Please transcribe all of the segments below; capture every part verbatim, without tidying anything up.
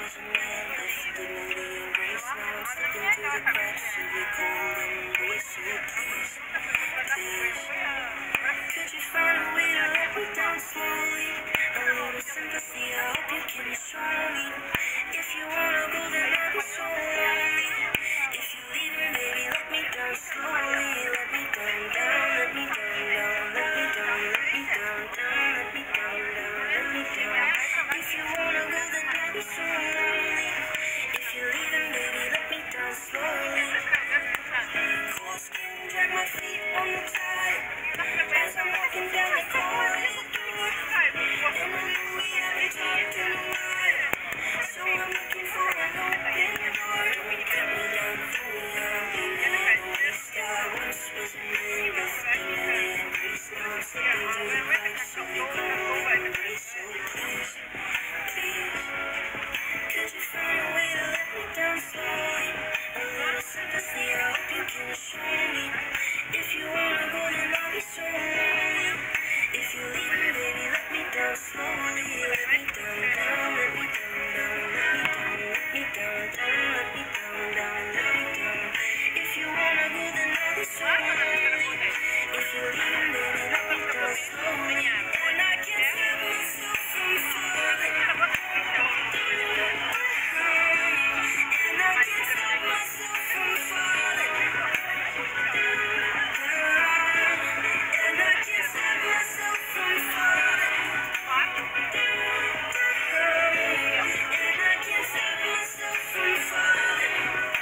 was a man with dignity and grace. Now I'm slipping through the cracks of your cold embrace. So please, please, could you find a way to let me down slowly? A little sympathy, I hope you can show me. If you wanna go, then I'll be so lonely. If you're leaving, baby, let me down slowly. Let me down, down, let me down, down, let me down, let me down, down, let me down, down, let me down. If you wanna go, then I'll be so lonely. If you're leaving, baby, let me down slowly. Cold skin, drag my feet on the tide as I'm walking down the corridor. And I know we haven't talked in a while, so I'm looking for an open door. Don't cut me down, pull me down, leave me in a waste. I once was a man with dignity and grace. Now I'm slipping through the cracks of your cold embrace. So please, please, could you find a way to let me down slowly? A little sympathy, I hope you can show me. If you wanna go, then I'll be so lonely. If you're leaving, baby, let me down slowly. Let me down, down, let me down, down, let me down, let me down, down, let me down, down, let me down. If you wanna go, then I'll be so lonely. If you're leaving, baby, let me down slowly. And I can't stop myself from falling. And I can't stop myself from falling. And I can't stop myself from falling. And I can't stop myself from falling.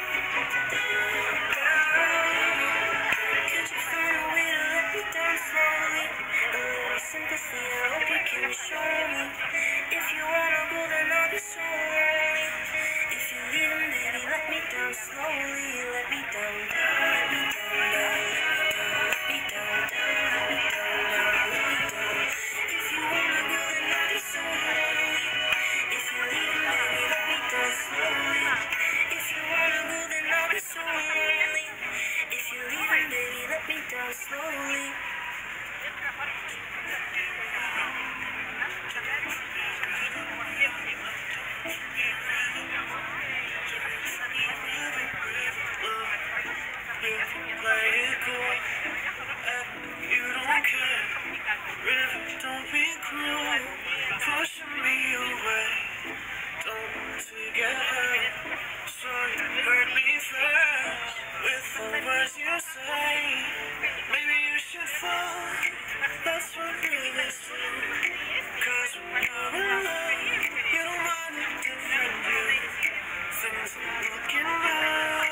Could you find a way to let me down slowly? A little sympathy, I hope you can show me. If you wanna go, then I'll be so lonely. If you're leaving, baby, let me down slowly. Let me down, down, let me down, down, let me down, down, let me down, down, let me down. If you wanna go, then I'll be so lonely. If you're leaving, baby, let me down slowly. If you wanna go, then I'll be so lonely. If you're leaving, baby, let me down slowly. Play it cool, you don't care. River, don't be cruel, pushing me away. Don't want to get hurt, so you hurt me first. With the words you say, maybe you should fall. That's what really is true. Cause when you're alone, you don't mind a different view. Things are looking right.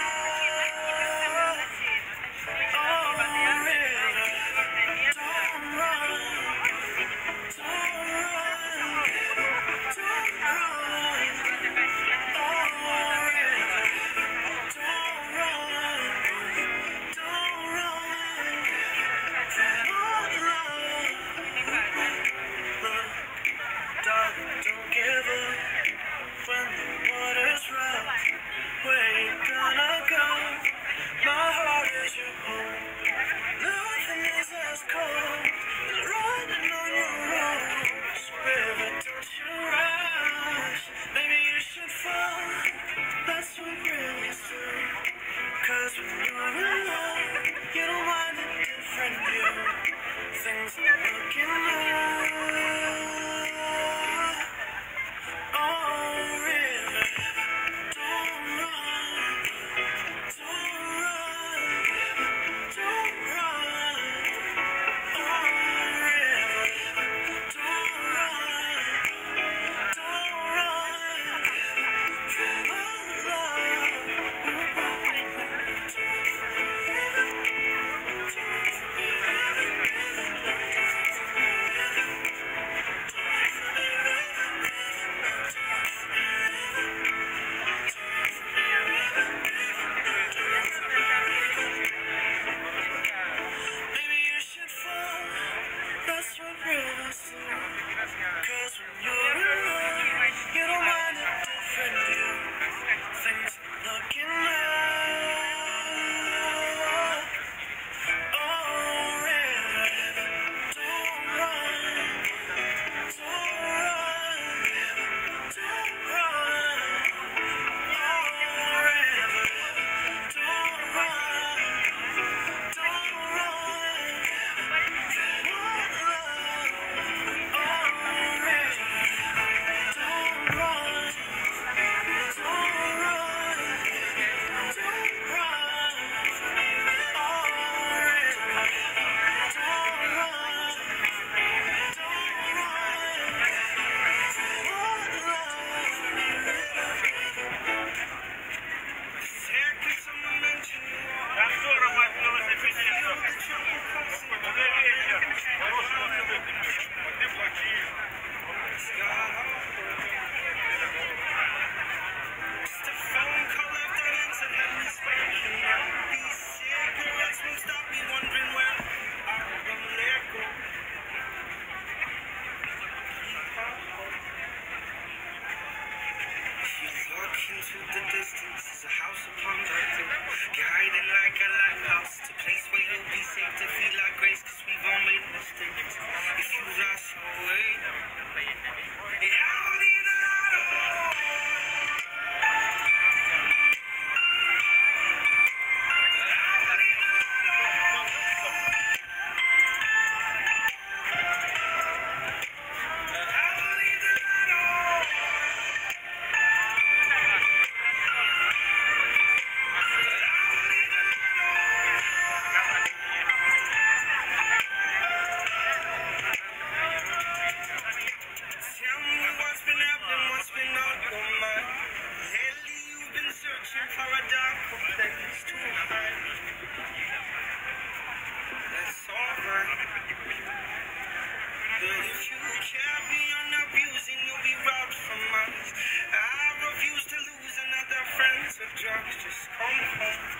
Don't give up when the water's rough. Where you gonna go? My heart is your home. Nothing is as cold as running on your rose. River, don't you rush. Maybe you should fall. That's what really is true. Cause when you're alone, you don't want a different view. Things are looking right. I'll leave the light on. Tell me what's been happening, what's been on your mind. Lately you've been searching for a darker place to hide. That's alright. But if you carry on abusing, you'll be robbed from us. I refuse to lose another friend to drugs. Just come home.